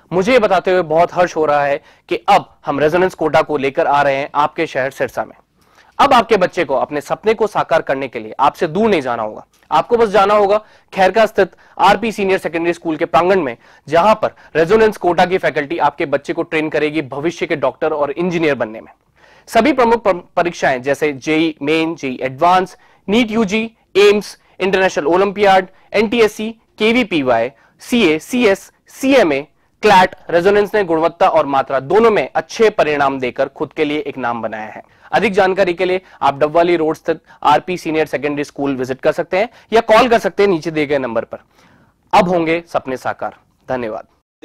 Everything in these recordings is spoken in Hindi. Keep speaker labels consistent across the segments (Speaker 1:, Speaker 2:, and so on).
Speaker 1: मुझे ये बताते हुए बहुत हर्ष हो रहा है कि अब हम रेजोनेंस कोटा को लेकर आ रहे हैं आपके शहर सिरसा में। अब आपके बच्चे को अपने सपने को साकार करने के लिए आपसे दूर नहीं जाना होगा। आपको बस जाना होगा खैरका स्थित आरपी सीनियर सेकेंडरी स्कूल के प्रांगण में, जहां पर रेजोनेंस कोटा की फैकल्टी आपके बच्चे को ट्रेन करेगी भविष्य के डॉक्टर और इंजीनियर बनने में। सभी प्रमुख परीक्षाएं जैसे JEE main, JEE advance, NEET UG, AIIMS, international olympiad, NTSC, KVPY, CA, CS, CMA, CLAT, Resonance ने गुणवत्ता और मात्रा दोनों में अच्छे परिणाम देकर खुद के लिए एक नाम बनाया है। अधिक जानकारी के लिए आप डबवाली रोड स्थित RP senior secondary school visit कर सकते हैं या कॉल कर सकते हैं नीचे दिए गए नंबर पर। अब होंगे सपने साकार। धन्यवाद।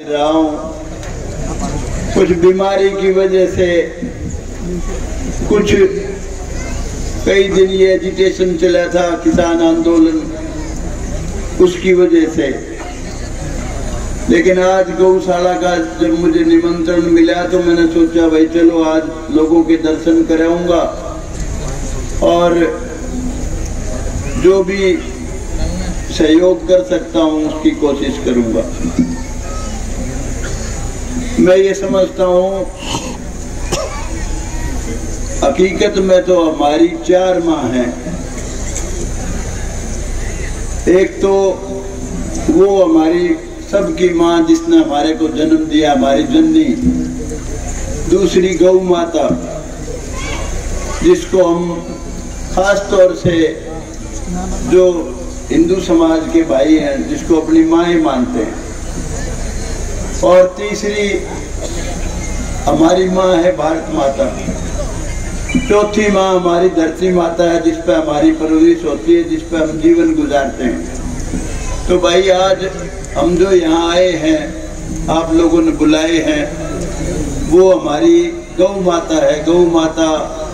Speaker 2: कुछ बीमारी की वजह से कुछ कई दिन ये एजिटेशन चला था, किसान आंदोलन, उसकी वजह से। लेकिन आज गौशाला का जब मुझे निमंत्रण मिला तो मैंने सोचा भाई चलो आज लोगों के दर्शन कराऊंगा और जो भी सहयोग कर सकता हूं उसकी कोशिश करूंगा। मैं ये समझता हूं हकीकत में तो हमारी 4 माँ हैं। एक तो वो हमारी सबकी माँ जिसने हमारे को जन्म दिया, हमारी जननी। दूसरी गौ माता, जिसको हम खास तौर से जो हिंदू समाज के भाई हैं जिसको अपनी माँ ही मानते हैं। और तीसरी हमारी माँ है भारत माता। चौथी माँ हमारी धरती माता है, जिस पे हमारी परवरिश होती है, जिस पे हम जीवन गुजारते हैं। तो भाई आज हम जो यहाँ आए हैं, आप लोगों ने बुलाए हैं, वो हमारी गौ माता है। गौ माता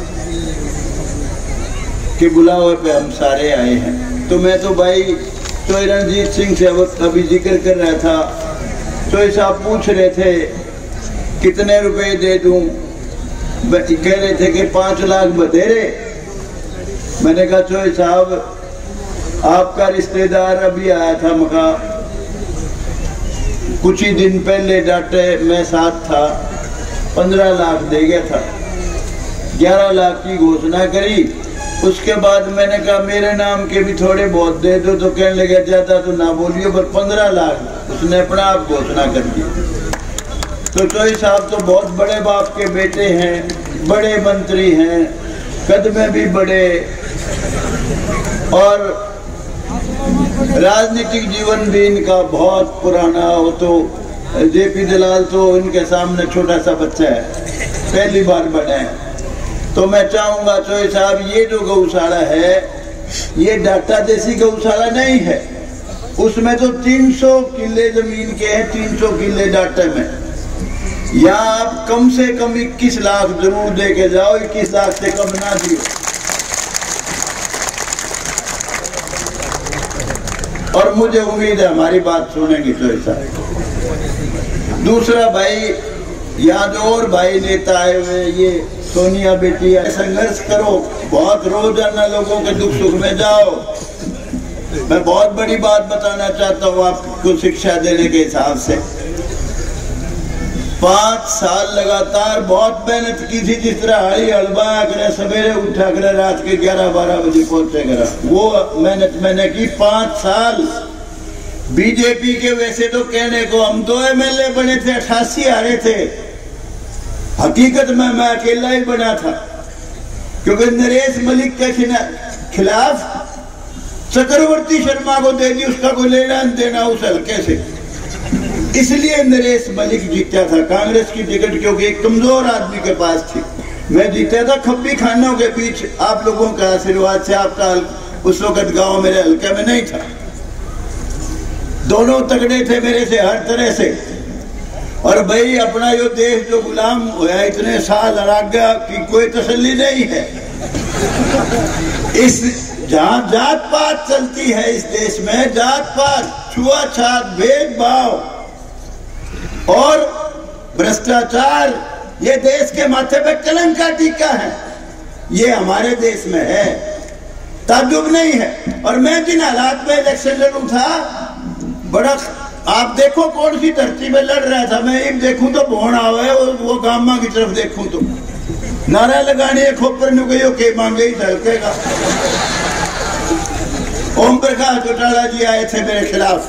Speaker 2: के बुलावे पे हम सारे आए हैं। तो मैं तो भाई चोई रणजीत सिंह से अभी जिक्र कर रहा था। चोई साहब पूछ रहे थे कितने रुपए दे दूं, कह रहे थे कि 5 लाख बतेरे। मैंने कहा चोई साहब आपका रिश्तेदार अभी आया था मका, कुछ ही दिन पहले डाटे मैं साथ था, 15 लाख दे गया था। 11 लाख की घोषणा करी। उसके बाद मैंने कहा मेरे नाम के भी थोड़े बहुत दे दो, तो कहने लगे ज्यादा तो ना बोलिए, पर 15 लाख उसने अपना आप घोषणा कर दी। तो चोई साहब तो बहुत बड़े बाप के बेटे हैं, बड़े मंत्री हैं, कद में भी बड़े, और राजनीतिक जीवन भी इनका बहुत पुराना हो। तो जेपी दलाल तो इनके सामने छोटा सा बच्चा है, पहली बार बने हैं। तो मैं चाहूंगा चोई साहब ये जो गौशाला है ये डाटा देसी गौशाला नहीं है। उसमें तो 300 किले जमीन के हैं, 300 किले डाटे में। यहाँ आप कम से कम 21 लाख जरूर दे के जाओ, 21 लाख से कम ना दियो। और मुझे उम्मीद है हमारी बात सुनेंगे चोई साहब। दूसरा भाई यहाँ जो और भाई नेता आए हुए, ये सोनिया बेटी, संघर्ष करो, बहुत रोजाना लोगों के दुख सुख में जाओ। मैं बहुत बड़ी बात बताना चाहता हूँ आपको शिक्षा देने के हिसाब से। 5 साल लगातार बहुत मेहनत की थी। जिस तरह हड़ी हलवाया करे, सवेरे उठा करे, रात के 11-12 बजे पहुंचे करे, वो मेहनत मैंने की 5 साल। बीजेपी के वैसे तो कहने को हम 2 MLA बने थे, 88 हारे थे। हकीकत में मैं अकेला ही बना था, क्योंकि नरेश मलिक के खिलाफ चक्रवर्ती शर्मा को दे दी, उसका कोई लेना देना उस हल्के से। इसलिए नरेश मलिक जीता था कांग्रेस की टिकट, क्योंकि एक कमजोर आदमी के पास थी। मैं जीता था खप्पी खानों के बीच, आप लोगों का आशीर्वाद से। आपका उस वक्त गांव मेरे हल्के में नहीं था। दोनों तगड़े थे मेरे से हर तरह से। और भाई अपना यो देश जो गुलाम हुआ इतने साल अरागा की कोई तसल्ली नहीं है। इस जहां जात पात चलती है इस देश में, जात पात, छुआछात, भेदभाव और भ्रष्टाचार, ये देश के माथे पे कलंक का टीका है। ये हमारे देश में है, ताज्जुब नहीं है। और मैं जिन हालात में इलेक्शन लड़ू था, बड़ा आप देखो कौन सी धरती में लड़ रहा था। मैं एक देखूं तो भोन आवे, वो गामा की तरफ देखूं तो नारा लगाने खोपर नु गयो के मांगे ही धड़केगा। ओम प्रकाश चौटाला जी आए थे मेरे खिलाफ,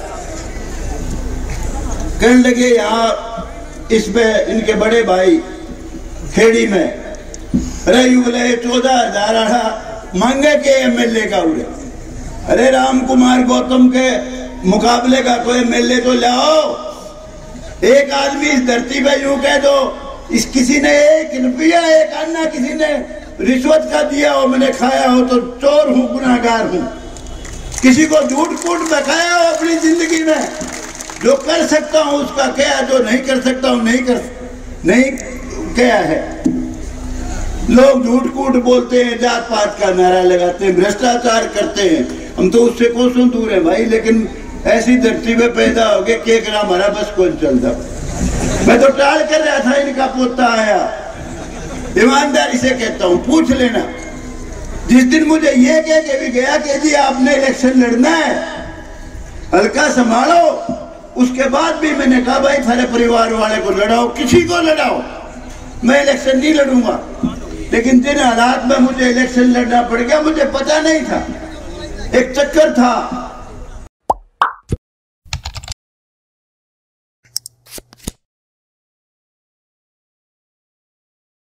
Speaker 2: कहने लगे यहाँ इसमें इनके बड़े भाई खेड़ी में अरे युगले 14,000 मांगे के एमएलए का उड़े। अरे राम कुमार गौतम के मुकाबले का कोई एमएलए तो लाओ। एक आदमी इस धरती पे यूं कह दो इस किसी ने 1 रुपया 1 अन्ना किसी ने रिश्वत का दिया हो, मैंने खाया हो तो चोर हूं, गुनाहगार हूं। किसी को झूठ फूट बकाया हो अपनी जिंदगी में, जो कर सकता हूं उसका क्या, जो नहीं कर सकता हूं नहीं क्या है। लोग झूठ कूट बोलते हैं, जात पात का नारा लगाते हैं, भ्रष्टाचार करते हैं, हम तो उससे कोसों दूर है भाई। लेकिन ऐसी धरती में पैदा हो गए केकरा हमारा बस कौन चलता। मैं तो टाल कर रहा था, इनका पोता आया। ईमानदारी से कहता हूं, पूछ लेना। जिस दिन मुझे ये कह के भी गया कि जी आपने इलेक्शन लड़ना है, हल्का संभालो, उसके बाद भी मैंने कहा भाई सारे परिवार वाले को लड़ाओ, किसी को लड़ाओ, मैं इलेक्शन नहीं लड़ूंगा। लेकिन जिन हालात में मुझे इलेक्शन लड़ना पड़ गया, मुझे पता नहीं था। एक चक्कर था